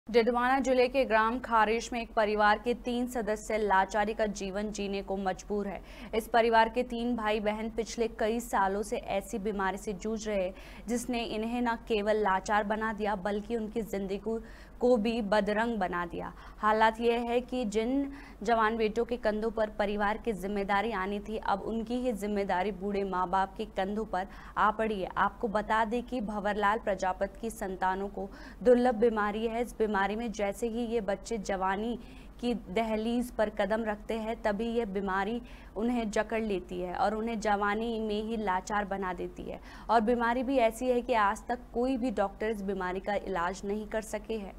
डिडवाना जिले के ग्राम खारेश में एक परिवार के 3 सदस्य लाचारी का जीवन जीने को मजबूर है। इस परिवार के 3 भाई बहन पिछले कई सालों से ऐसी बीमारी से जूझ रहे जिसने इन्हें न केवल लाचार बना दिया बल्कि उनकी जिंदगी को भी बदरंग बना दिया। हालात यह है कि जिन जवान बेटों के कंधों पर परिवार की जिम्मेदारी आनी थी, अब उनकी ही जिम्मेदारी बूढ़े माँ बाप के कंधों पर आ पड़ी है। आपको बता दें कि भंवरलाल प्रजापति की संतानों को दुर्लभ बीमारी है। इस बीमारी में जैसे ही ये बच्चे जवानी की दहलीज पर कदम रखते हैं तभी यह बीमारी उन्हें जकड़ लेती है और उन्हें जवानी में ही लाचार बना देती है। और बीमारी भी ऐसी है कि आज तक कोई भी डॉक्टर इस बीमारी का इलाज नहीं कर सके हैं।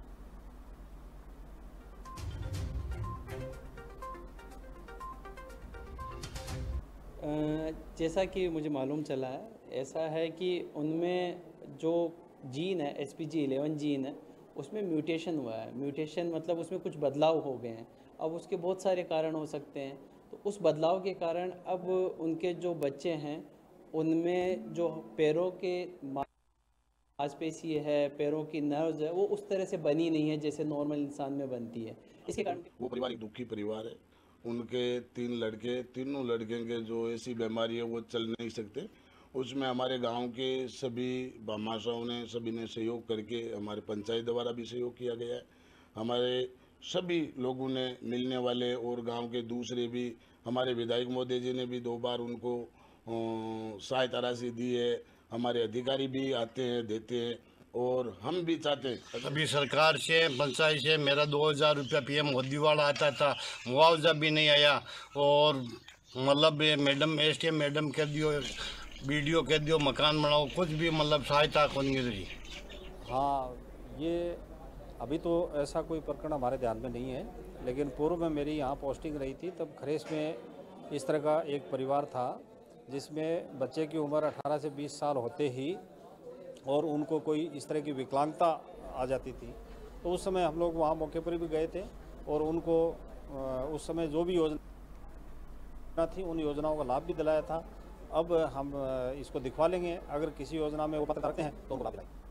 जैसा कि मुझे मालूम चला है, ऐसा है कि उनमें जो जीन है SPG11 जीन है, उसमें म्यूटेशन हुआ है। म्यूटेशन मतलब उसमें कुछ बदलाव हो गए हैं। अब उसके बहुत सारे कारण हो सकते हैं। तो उस बदलाव के कारण अब उनके जो बच्चे हैं उनमें जो पैरों के मांसपेशी है, पैरों की नर्व्स है, वो उस तरह से बनी नहीं है जैसे नॉर्मल इंसान में बनती है। इसके कारण वो परिवार एक दुखी परिवार है। उनके 3 लड़के, तीनों लड़के के जो ऐसी बीमारी है वो चल नहीं सकते। उसमें हमारे गांव के सभी भामाशाहों ने सभी ने सहयोग करके, हमारे पंचायत द्वारा भी सहयोग किया गया है। हमारे सभी लोगों ने मिलने वाले और गांव के दूसरे भी, हमारे विधायक महोदय जी ने भी 2 बार उनको सहायता राशि दी है। हमारे अधिकारी भी आते हैं, देते हैं और हम भी चाहते हैं। अभी सरकार से, पंचायत से मेरा 2000 रुपया PM मोदी वाला आता था, मुआवजा भी नहीं आया। और मतलब मैडम STM मैडम कह दियो, BDO कह दियो मकान बनाओ, कुछ भी मतलब सहायता को नहीं रही। हाँ, ये अभी तो ऐसा कोई प्रकरण हमारे ध्यान में नहीं है, लेकिन पूर्व में मेरी यहाँ पोस्टिंग रही थी तब खरेस में इस तरह का एक परिवार था जिसमें बच्चे की उम्र 18 से 20 साल होते ही और उनको कोई इस तरह की विकलांगता आ जाती थी। तो उस समय हम लोग वहाँ मौके पर भी गए थे और उनको उस समय जो भी योजना थी उन योजनाओं का लाभ भी दिलाया था। अब हम इसको दिखवा लेंगे, अगर किसी योजना में वो पता करते हैं तो उनको लाभ दिलाएंगे।